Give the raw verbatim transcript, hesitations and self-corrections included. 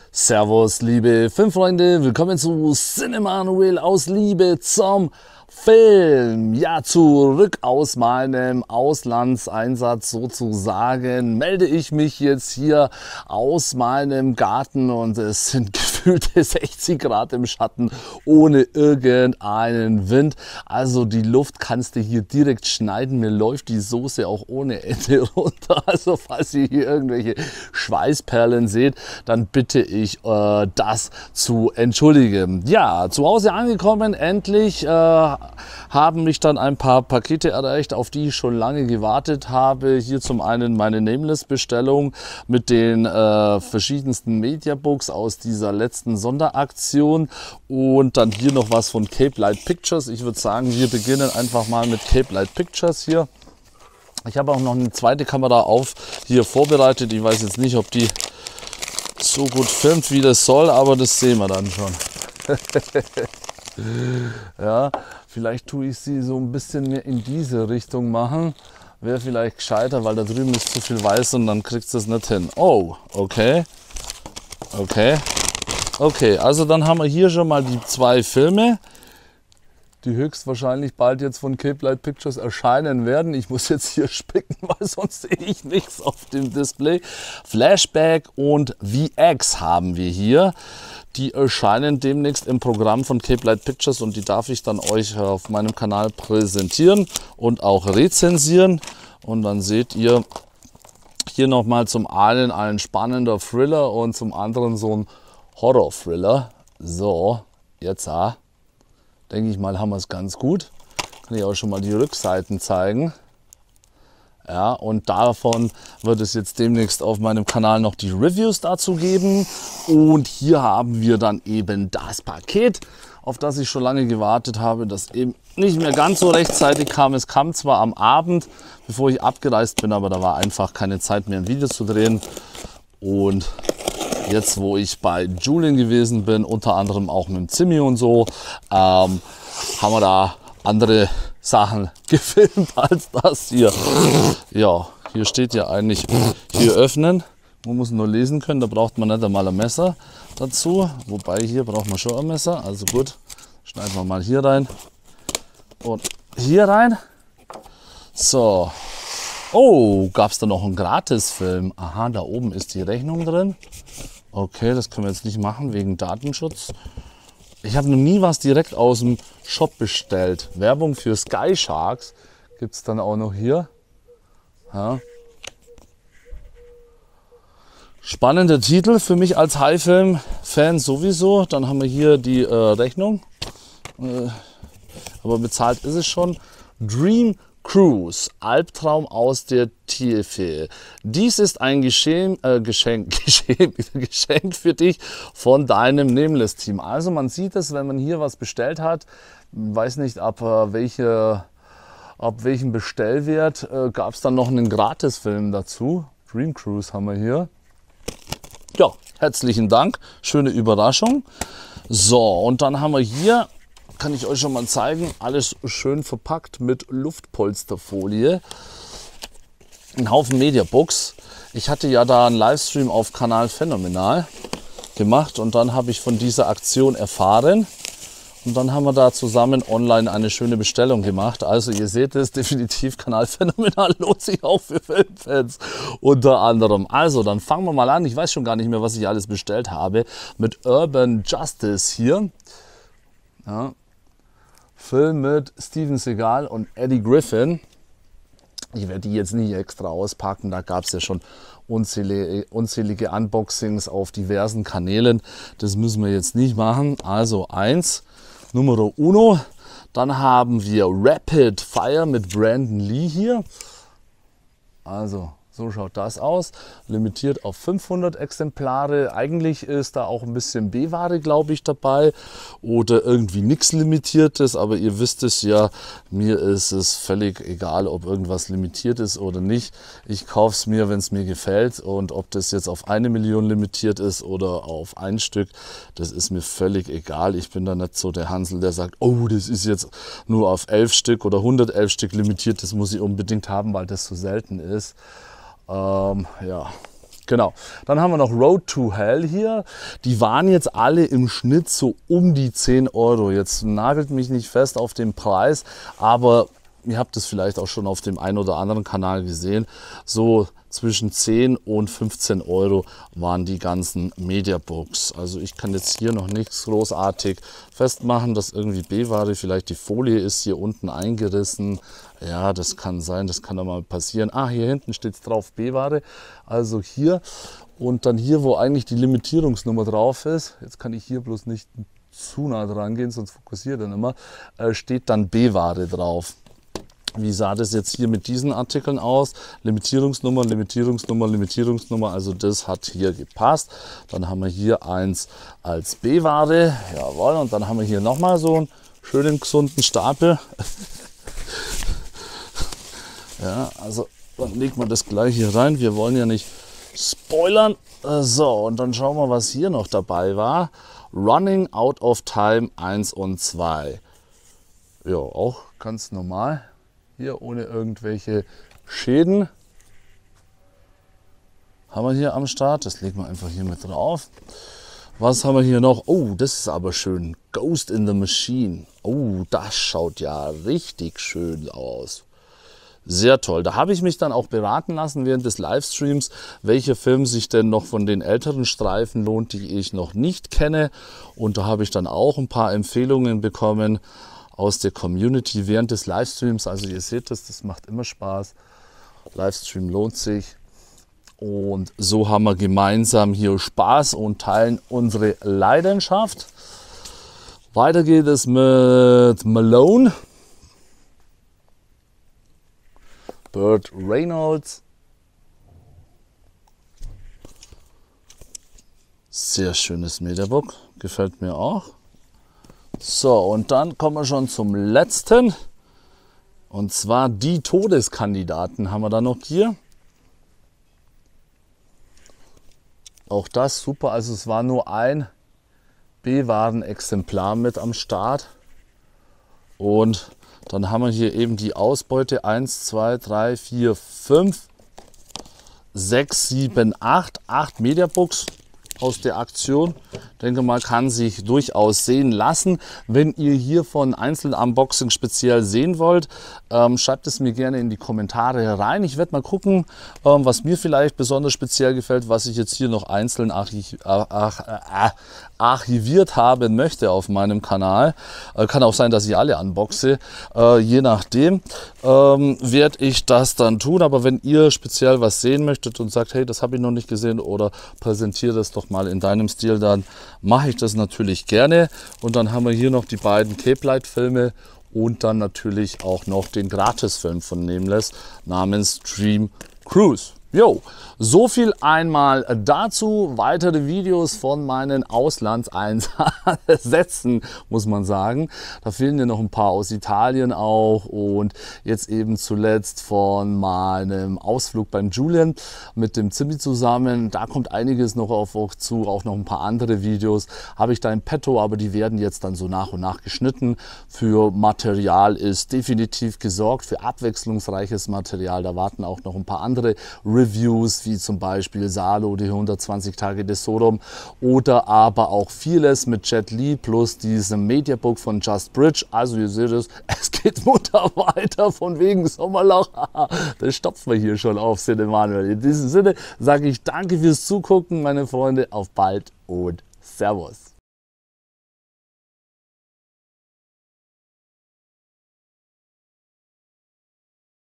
Servus, liebe Filmfreunde, willkommen zu Cinemanuel aus Liebe zum Film. Ja, zurück aus meinem Auslandseinsatz sozusagen melde ich mich jetzt hier aus meinem Garten und es sind gefühlte sechzig Grad im Schatten ohne irgendeinen Wind. Also die Luft kannst du hier direkt schneiden. Mir läuft die Soße auch ohne Ende runter. Also falls ihr hier irgendwelche Schweißperlen seht, dann bitte ich äh, das zu entschuldigen. Ja, zu Hause angekommen, endlich äh, haben mich dann ein paar Pakete erreicht, auf die ich schon lange gewartet habe. Hier zum einen meine Nameless-Bestellung mit den äh, verschiedensten Mediabooks aus dieser letzten Sonderaktion und dann hier noch was von Cape Light Pictures. Ich würde sagen, wir beginnen einfach mal mit Cape Light Pictures hier. Ich habe auch noch eine zweite Kamera auf hier vorbereitet. Ich weiß jetzt nicht, ob die so gut filmt, wie das soll, aber das sehen wir dann schon. Ja, vielleicht tue ich sie so ein bisschen mehr in diese Richtung machen. Wäre vielleicht gescheiter, weil da drüben ist zu viel weiß und dann kriegt es das nicht hin. Oh, okay. Okay. Okay, also dann haben wir hier schon mal die zwei Filme, die höchstwahrscheinlich bald jetzt von Cape Light Pictures erscheinen werden. Ich muss jetzt hier spicken, weil sonst sehe ich nichts auf dem Display. Flashback und V X haben wir hier. Die erscheinen demnächst im Programm von Cape Light Pictures und die darf ich dann euch auf meinem Kanal präsentieren und auch rezensieren. Und dann seht ihr hier nochmal zum einen ein spannender Thriller und zum anderen so ein Horror-Thriller. So, jetzt ah, denke ich mal, haben wir es ganz gut. Kann ich auch schon mal die Rückseiten zeigen. Ja, und davon wird es jetzt demnächst auf meinem Kanal noch die Reviews dazu geben. Und hier haben wir dann eben das Paket, auf das ich schon lange gewartet habe, das eben nicht mehr ganz so rechtzeitig kam. Es kam zwar am Abend, bevor ich abgereist bin, aber da war einfach keine Zeit mehr, ein Video zu drehen. Und jetzt, wo ich bei Julien gewesen bin, unter anderem auch mit dem Zimmi und so, ähm, haben wir da andere Sachen gefilmt als das hier. Ja, hier steht ja eigentlich hier öffnen. Man muss nur lesen können, da braucht man nicht einmal ein Messer dazu. Wobei hier braucht man schon ein Messer. Also gut, schneiden wir mal hier rein und hier rein. So. Oh, gab es da noch einen Gratisfilm? Aha, da oben ist die Rechnung drin. Okay, das können wir jetzt nicht machen wegen Datenschutz. Ich habe noch nie was direkt aus dem Shop bestellt. Werbung für Sky Sharks gibt es dann auch noch hier. Ja. Spannender Titel für mich als High-Film-Fan sowieso. Dann haben wir hier die äh, Rechnung. Äh, aber bezahlt ist es schon. Dream Cruise, Albtraum aus der Tiefe. Dies ist ein Geschenk, äh, Geschenk, Geschenk, Geschenk für dich von deinem Nameless-Team. Also man sieht es, wenn man hier was bestellt hat, weiß nicht ab, äh, welche, ab welchem Bestellwert, äh, gab es dann noch einen Gratisfilm dazu. Dream Cruise haben wir hier. Ja, herzlichen Dank, schöne Überraschung. So, und dann haben wir hier, kann ich euch schon mal zeigen, alles schön verpackt mit Luftpolsterfolie. Ein Haufen Mediabooks. Ich hatte ja da einen Livestream auf Kanal Phänomenal gemacht und dann habe ich von dieser Aktion erfahren. Und dann haben wir da zusammen online eine schöne Bestellung gemacht. Also ihr seht es, definitiv Kanal Phänomenal lohnt sich auch für Filmfans unter anderem. Also dann fangen wir mal an. Ich weiß schon gar nicht mehr, was ich alles bestellt habe. Mit Urban Justice hier. Ja. Film mit Steven Seagal und Eddie Griffin. Ich werde die jetzt nicht extra auspacken, da gab es ja schon unzählige, unzählige Unboxings auf diversen Kanälen. Das müssen wir jetzt nicht machen. Also eins, Numero uno. Dann haben wir Rapid Fire mit Brandon Lee hier. Also so schaut das aus. Limitiert auf fünfhundert Exemplare. Eigentlich ist da auch ein bisschen B-Ware, glaube ich, dabei. Oder irgendwie nichts Limitiertes. Aber ihr wisst es ja, mir ist es völlig egal, ob irgendwas limitiert ist oder nicht. Ich kaufe es mir, wenn es mir gefällt. Und ob das jetzt auf eine Million limitiert ist oder auf ein Stück, das ist mir völlig egal. Ich bin da nicht so der Hansel, der sagt, oh, das ist jetzt nur auf elf Stück oder hundertelf Stück limitiert. Das muss ich unbedingt haben, weil das so selten ist. Ähm, ja, Genau. Dann haben wir noch Road to Hell hier. Die waren jetzt alle im Schnitt so um die zehn Euro. Jetzt nagelt mich nicht fest auf den Preis, aber ihr habt es vielleicht auch schon auf dem einen oder anderen Kanal gesehen. So zwischen zehn und fünfzehn Euro waren die ganzen Mediabooks. Also ich kann jetzt hier noch nichts großartig festmachen, dass irgendwie B-Ware, vielleicht die Folie ist hier unten eingerissen. Ja, das kann sein, das kann doch mal passieren. Ah, hier hinten steht es drauf B-Ware. Also hier und dann hier, wo eigentlich die Limitierungsnummer drauf ist, jetzt kann ich hier bloß nicht zu nah dran gehen, sonst fokussiert er nicht mehr, äh, steht dann B-Ware drauf. Wie sah das jetzt hier mit diesen Artikeln aus? Limitierungsnummer, Limitierungsnummer, Limitierungsnummer. Also das hat hier gepasst. Dann haben wir hier eins als B-Ware. Jawohl. Und dann haben wir hier nochmal so einen schönen gesunden Stapel. Ja, also dann legt man das gleich hier rein. Wir wollen ja nicht spoilern. So, und dann schauen wir, was hier noch dabei war. Running Out of Time eins und zwei. Ja, auch ganz normal. Hier ohne irgendwelche Schäden. Haben wir hier am Start. Das legen wir einfach hier mit drauf. Was haben wir hier noch? Oh, das ist aber schön. Ghost in the Machine. Oh, das schaut ja richtig schön aus. Sehr toll. Da habe ich mich dann auch beraten lassen während des Livestreams, welcher Film sich denn noch von den älteren Streifen lohnt, die ich noch nicht kenne. Und da habe ich dann auch ein paar Empfehlungen bekommen aus der Community während des Livestreams. Also ihr seht das, das macht immer Spaß. Livestream lohnt sich. Und so haben wir gemeinsam hier Spaß und teilen unsere Leidenschaft. Weiter geht es mit Malone. Burt Reynolds. Sehr schönes Mediabook, gefällt mir auch. So, und dann kommen wir schon zum letzten. Und zwar die Todeskandidaten haben wir da noch hier. Auch das super, also es war nur ein B-Waren-Exemplar mit am Start. Und dann haben wir hier eben die Ausbeute eins, zwei, drei, vier, fünf, sechs, sieben, acht. acht Mediabooks aus der Aktion. Ich denke mal, kann sich durchaus sehen lassen. Wenn ihr hiervon Einzel-Unboxing speziell sehen wollt, ähm, schreibt es mir gerne in die Kommentare rein. Ich werde mal gucken, ähm, was mir vielleicht besonders speziell gefällt, was ich jetzt hier noch einzeln archiv ach, äh, archiviert haben möchte auf meinem Kanal. Äh, kann auch sein, dass ich alle unboxe. Äh, je nachdem ähm, werde ich das dann tun. Aber wenn ihr speziell was sehen möchtet und sagt, hey, das habe ich noch nicht gesehen oder präsentiere das doch mal in deinem Stil, dann mache ich das natürlich gerne. Und dann haben wir hier noch die beiden Cape Light Filme und dann natürlich auch noch den Gratisfilm von Nameless namens Dream Cruise. Jo, so viel einmal dazu. Weitere Videos von meinen Auslandseinsätzen, muss man sagen. Da fehlen ja noch ein paar aus Italien auch und jetzt eben zuletzt von meinem Ausflug beim Julian mit dem Zimmi zusammen. Da kommt einiges noch auf euch zu, auch noch ein paar andere Videos habe ich da im Petto, aber die werden jetzt dann so nach und nach geschnitten. Für Material ist definitiv gesorgt, für abwechslungsreiches Material. Da warten auch noch ein paar andere Reviews, wie zum Beispiel Salo, die hundertzwanzig Tage des Sodom oder aber auch vieles mit Jet Li plus diesem Mediabook von Just Bridge. Also ihr seht es, es geht munter weiter von wegen Sommerloch. Das stopfen wir hier schon auf Cinemanuel. In diesem Sinne sage ich danke fürs Zugucken, meine Freunde. Auf bald und Servus.